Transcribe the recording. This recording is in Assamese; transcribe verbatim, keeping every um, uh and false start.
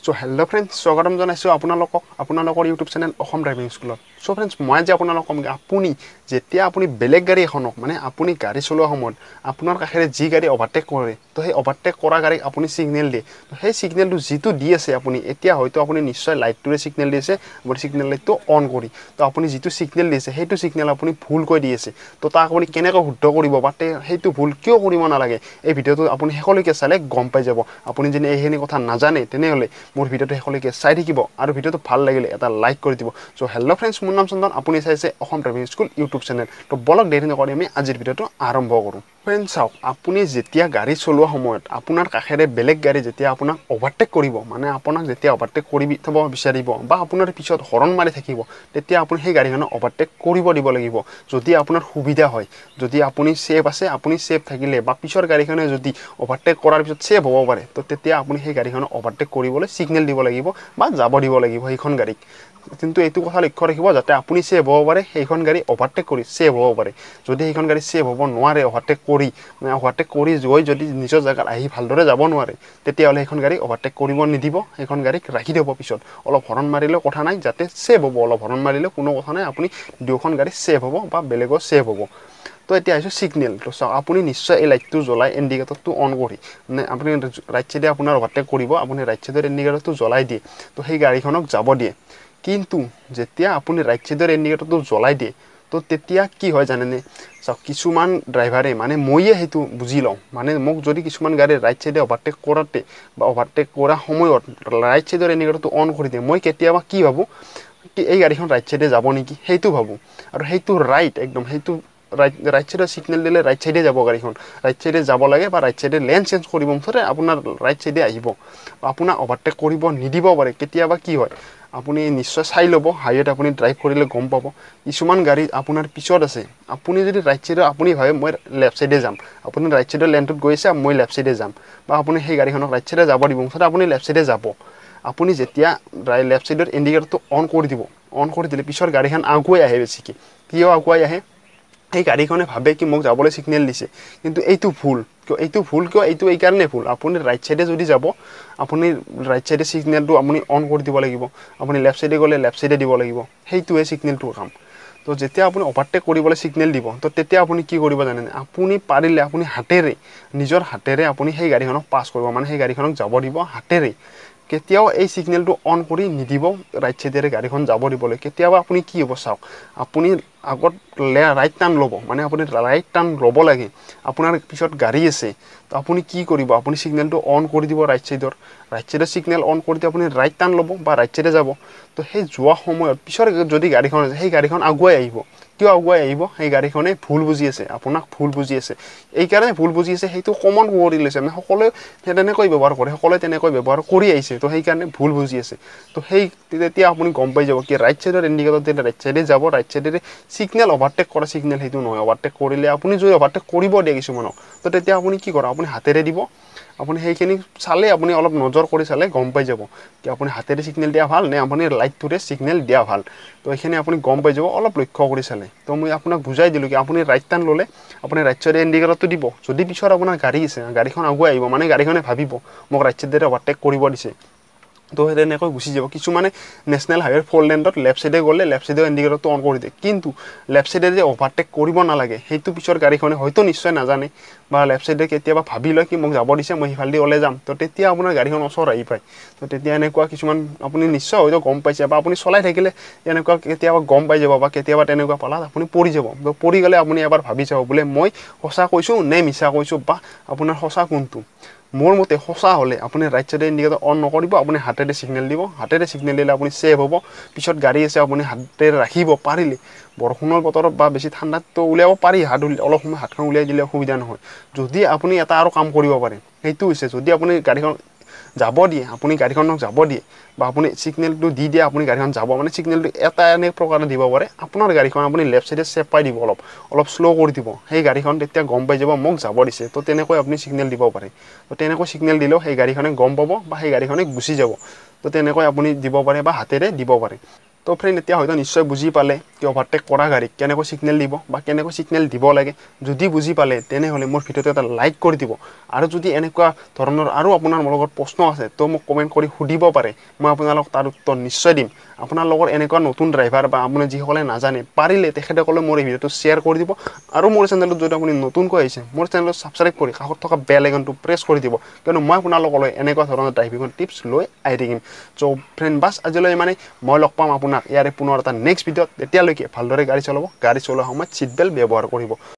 So hello friends, স্বাগতম জনাইছো আপোনালোকক আপোনালোকৰ ইউটিউব চেনেল অসম ড্ৰাইভিং স্কুলত। So friends, মই আজি আপোনালোকক কম আপুনি যেতিয়া আপুনি বেলেগ গাড়ী এখনক মানে আপুনি গাড়ী চলোৱা সময়ত আপোনাৰ কাষেৰে যি গাড়ী ওভাৰটেক কৰে তো সেই ওভাৰটেক কৰা গাড়ীক আপুনি সিগনেল দিয়ে। তো সেই সিগনেলটো যেটো দি আছে আপুনি এতিয়া হয়তো আপুনি নিশ্চয় লাইটটোৰে সিগনেল দিছে, আপুনি সিগনেল লাইটটো অন কৰি। তো আপুনি যেটো সিগনেল দিছে সেইটো সিগনেল আপুনি ভুল কৈ দি আছে। তো তাক আপুনি কেনেকৈ শুদ্ধ কৰিব বা সেইটো ভুল কিয় কৰিব নালাগে এই ভিডিওটো আপুনি শেষলৈকে চালে গম পাই যাব। আপুনি যদি এইখিনি কথা নাজানে তেনেহলে মোৰ ভিডিওটো শেষলৈকে চাই থাকিব আৰু ভিডিওটো ভাল লাগিলে এটা লাইক কৰি দিব। সো হেল্লো ফ্ৰেন্ডছ, মোৰ নাম চন্দন, আপুনি চাইছে Assam driving school YouTube channel. তো বলক দেৰি নকৰি আমি আজিৰ ভিডিওটো আৰম্ভ কৰোঁ। ফ্ৰেন্ডছ চাওক, আপুনি যেতিয়া গাড়ী চলোৱা সময়ত আপোনাৰ কাষেৰে বেলেগ গাড়ী যেতিয়া আপোনাক ওভাৰটেক কৰিব মানে আপোনাক যেতিয়া ওভাৰটেক কৰি থব বিচাৰিব বা আপোনাৰ পিছত হৰণ মাৰি থাকিব তেতিয়া আপুনি সেই গাড়ীখনক ওভাৰটেক কৰিব দিব লাগিব। যদি আপোনাৰ সুবিধা হয়, যদি আপুনি সেফ আছে, আপুনি সেফ থাকিলে বা পিছৰ গাড়ীখনে যদি ওভাৰটেক কৰাৰ পিছত সেফ হ'ব পাৰে তো তেতিয়া আপুনি সেই গাড়ীখনক ওভাৰটেক কৰিবলৈ সিগনেল দিব লাগিব বা যাব দিব লাগিব সেইখন গাড়ীক। কিন্তু এইটো কথা লক্ষ্য ৰাখিব যাতে আপুনি সেভ হ'ব পাৰে, সেইখন গাড়ী ওভাৰটেক কৰি সেভ হ'ব পাৰে। যদি সেইখন গাড়ী সেভ হ'ব নোৱাৰে ওভাৰটেক কৰি মানে ওভাৰটেক কৰি গৈ যদি নিজৰ জেগাত আহি ভালদৰে যাব নোৱাৰে তেতিয়াহ'লে সেইখন গাড়ী ওভাৰটেক কৰিব নিদিব, সেইখন গাড়ীক ৰাখি দিব। পিছত অলপ হৰণ মাৰিলেও কথা নাই, যাতে সেভ হ'ব। অলপ হৰণ মাৰিলেও কোনো কথা নাই, আপুনি দুয়োখন গাড়ী সেভ হ'ব বা বেলেগৰ সেভ হ'ব। তো এতিয়া আহিছোঁ সিগনেল। তো চাওক, আপুনি নিশ্চয় এই লাইটটো জ্বলাই ইণ্ডিকেটৰটো অন কৰি মানে আপুনি ৰাইট চাইডে আপোনাৰ ওভাৰটেক কৰিব, আপুনি ৰাইট চাইডৰ ইণ্ডিকেটৰটো জ্বলাই দিয়ে তো সেই গাড়ীখনক যাব দিয়ে। কিন্তু যেতিয়া আপুনি ৰাইট চাইডৰ ইণ্ডিকেটৰটো জ্বলাই দিয়ে তো তেতিয়া কি হয় জানেনে? চাওক, কিছুমান ড্ৰাইভাৰে মানে মইয়ে সেইটো বুজি লওঁ, মানে মোক যদি কিছুমান গাড়ী ৰাইট চাইডে ওভাৰটেক কৰাতে বা ওভাৰটেক কৰা সময়ত ৰাইট চাইডৰ ইণ্ডিকেটৰটো অন কৰি দিয়ে, মই কেতিয়াবা কি ভাবোঁ কি এই গাড়ীখন ৰাইট চাইডে যাব নেকি সেইটো ভাবোঁ। আৰু সেইটো ৰাইট একদম সেইটো ৰাইট ৰাইট চাইডৰ সিগনেল দিলে ৰাইট চাইডে যাব গাড়ীখন, ৰাইট চাইডে যাব লাগে বা ৰাইট চাইডে লেন চেঞ্জ কৰিব, মুঠতে আপোনাৰ ৰাইট চাইডে আহিব। আপোনাক ওভাৰটেক কৰিব নিদিব পাৰে। কেতিয়াবা কি হয় আপুনি নিশ্চয় চাই ল'ব, হাইৱেত আপুনি ড্ৰাইভ কৰিলে গম পাব কিছুমান গাড়ী আপোনাৰ পিছত আছে। আপুনি যদি ৰাইট চাইডৰ আপুনি ভাবে মই লেফ্ট চাইডে যাম, আপুনি ৰাইট চাইডৰ লেনটোত গৈছে মই লেফ্ট চাইডে যাম বা আপুনি সেই গাড়ীখনক ৰাইট চাইডে যাব দিব, মুঠতে আপুনি লেফ্ট চাইডে যাব। আপুনি যেতিয়া লেফ্ট চাইডৰ ইণ্ডিকেটৰটো অন কৰি দিব, অন কৰি দিলে পিছৰ গাড়ীখন আগুৱাই আহে। বেছিকৈ কিয় আগুৱাই আহে? সেই গাড়ীখনে ভাবে কি মোক যাবলৈ সিগনেল দিছে, কিন্তু এইটো ভুল। কিয় এইটো ভুল কিয়? এইটো এই কাৰণে ভুল, আপুনি ৰাইট চাইডে যদি যাব আপুনি ৰাইট চাইডে সিগনেলটো আপুনি অন কৰি দিব লাগিব, আপুনি লেফ্ট চাইডে গ'লে লেফ্ট চাইডে দিব লাগিব। সেইটোৱে সিগনেলটোৰ কাম। তো যেতিয়া আপুনি ওভাৰটেক কৰিবলৈ সিগনেল দিব তো তেতিয়া আপুনি কি কৰিব জানেনে? আপুনি পাৰিলে আপুনি হাতেৰে নিজৰ হাতেৰে আপুনি সেই গাড়ীখনক পাছ কৰিব, মানে সেই গাড়ীখনক যাব দিব হাতেৰে। কেতিয়াও এই সিগনেলটো অন কৰি নিদিব ৰাইট চাইডেৰে গাড়ীখন যাব দিবলৈ। কেতিয়াবা আপুনি কি হ'ব চাওক, আপুনি আগত ৰাইট টাৰ্ণ ল'ব, মানে আপুনি ৰাইট টাৰ্ণ ল'ব লাগে, আপোনাৰ পিছত গাড়ী আছে তো আপুনি কি কৰিব? আপুনি সিগনেলটো অন কৰি দিব ৰাইট চাইডৰ, ৰাইট চাইডৰ সিগনেল অন কৰি দি আপুনি ৰাইট টাৰ্ণ ল'ব বা ৰাইট চাইডে যাব। তো সেই যোৱা সময়ত পিছৰ যদি গাড়ীখন আছে সেই গাড়ীখন আগুৱাই আহিব। কিয় আগুৱাই আহিব? সেই গাড়ীখনে ভুল বুজি আছে, আপোনাক ভুল বুজি আছে। এইকাৰণে ভুল বুজি আছে, সেইটো কমন কৰি লৈছে, মানে সকলোৱে তেনেকৈ ব্যৱহাৰ কৰে, সকলোৱে তেনেকৈ ব্যৱহাৰ কৰি আহিছে। তো সেইকাৰণে ভুল বুজি আছে। তো সেই তেতিয়া আপুনি গম পাই যাব কি ৰাইট চাইডৰ ইণ্ডিকেটৰ দিলে ৰাইট চাইডে যাব, ৰাইট চাইডেৰে সিগনেল ওভাৰটেক কৰা সিগনেল সেইটো নহয়। ওভাৰটেক কৰিলে আপুনি যদি ওভাৰটেক কৰিব দিয়ে কিছুমানক তো তেতিয়া আপুনি কি কৰে? আপুনি হাতেৰে দিব। আপুনি সেইখিনি চালে আপুনি অলপ নজৰ কৰি চালে গম পাই যাব কি আপুনি হাতেৰে সিগনেল দিয়া ভাল নে আপুনি লাইটটোৰে সিগনেল দিয়া ভাল। তো এইখিনি আপুনি গম পাই যাব অলপ লক্ষ্য কৰি চালে। তো মই আপোনাক বুজাই দিলোঁ কি আপুনি ৰাইট টাৰ্ণ ল'লে আপুনি ৰাইট চাইডে ইণ্ডিকেটৰটো দিব। যদি পিছত আপোনাৰ গাড়ী আছে, গাড়ীখন আগুৱাই আহিব, মানে গাড়ীখনে ভাবিব মোক ৰাইট চাইডেৰে ওভাৰটেক কৰিব দিছে, তো সেই তেনেকৈ গুচি যাব। কিছুমানে নেশ্যনেল হাইৱেৰ ফ'ৰ লেণ্ডত লেফ্ট চাইডে গ'লে লেফ্ট চাইডৰ ইণ্ডিকেটৰটো অন কৰি দিয়ে, কিন্তু লেফ্ট চাইডে যে ওভাৰটেক কৰিব নালাগে সেইটো পিছৰ গাড়ীখনে হয়তো নিশ্চয় নাজানে বা লেফ্ট চাইডে কেতিয়াবা ভাবি লয় কি মোক যাব দিছে মই সিফালেদি ওলাই যাম, তো তেতিয়া আপোনাৰ গাড়ীখন ওচৰ আহি পায়। তো তেতিয়া এনেকুৱা কিছুমান আপুনি নিশ্চয় হয়তো গম পাইছে বা আপুনি চলাই থাকিলে এনেকুৱা কেতিয়াবা গম পাই যাব বা কেতিয়াবা তেনেকুৱা পালাত আপুনি পৰি যাব। তো পৰি গ'লে আপুনি এবাৰ ভাবি চাব বোলে মই সঁচা কৈছোঁ নে মিছা কৈছোঁ বা আপোনাৰ সঁচা কোনটো। মোৰ মতে সঁচা হ'লে আপুনি ৰাইট চাইডে ইণ্ডিকেটৰ অন নকৰিব, আপুনি হাতেৰে সিগনেল দিব। হাতেৰে সিগনেল দিলে আপুনি ছেভ হ'ব। পিছত গাড়ী আছে আপুনি হাতেৰে ৰাখিব পাৰিলে। বৰষুণৰ বতৰত বা বেছি ঠাণ্ডাততো উলিয়াব পাৰি, হাত অলপ সময় হাতখন উলিয়াই দিলে অসুবিধা নহয়। যদি আপুনি এটা আৰু কাম কৰিব পাৰে, সেইটো হৈছে যদি আপুনি গাড়ীখন যাব দিয়ে, আপুনি গাড়ীখনক যাব দিয়ে বা আপুনি সিগনেলটো দি দিয়ে আপুনি গাড়ীখন যাব, মানে সিগনেলটো এটা এনে প্ৰকাৰে দিব পাৰে আপোনাৰ গাড়ীখন আপুনি লেফ্ট চাইডে চেপাই দিব, অলপ অলপ শ্ল' কৰি দিব। সেই গাড়ীখন তেতিয়া গম পাই যাব মোক যাব দিছে। তো তেনেকৈ আপুনি সিগনেল দিব পাৰে। তো তেনেকৈ সিগনেল দিলেও সেই গাড়ীখনে গম পাব বা সেই গাড়ীখনে গুচি যাব। তো তেনেকৈ আপুনি দিব পাৰে বা হাতেৰে দিব পাৰে। তো ফ্ৰেণ্ড এতিয়া হয়তো নিশ্চয় বুজি পালে কি অভাৰটেক কৰা গাড়ীক কেনেকৈ সিগনেল দিব বা কেনেকৈ সিগনেল দিব লাগে যদি বুজি পালে তেনেহ'লে মোৰ ভিডিঅ'টো এটা লাইক কৰি দিব আৰু যদি এনেকুৱা ধৰণৰ আৰু আপোনাৰ লগত প্ৰশ্ন আছে তো মোক কমেণ্ট কৰি সুধিব পাৰে মই আপোনালোক তাৰ উত্তৰ নিশ্চয় দিম আপোনাৰ লগৰ এনেকুৱা নতুন ড্ৰাইভাৰ বা আপুনি যিসকলে নাজানে পাৰিলে তেখেতসকলে মোৰ এই ভিডিঅ'টো শ্বেয়াৰ কৰি দিব আৰু মোৰ চেনেলত যদি আপুনি নতুনকৈ আহিছে মোৰ চেনেলটো ছাবস্ক্ৰাইব কৰি কাষত থকা বেল আইকনটো প্ৰেছ কৰি দিব কিয়নো মই আপোনালোকলৈ এনেকুৱা ধৰণৰ ড্ৰাইভিঙৰ টিপছ লৈ আহি থাকিম চ' ফ্ৰেণ্ড বাছ আজিলৈ মানে মই লগ পাম আপোনাক ইয়াৰে পুনৰ এটা নেক্সট ভিডিঅ'ত তেতিয়ালৈকে ভালদৰে গাড়ী চলাব গাড়ী চলোৱাৰ সময়ত ছিট বেল্ট ব্যৱহাৰ কৰিব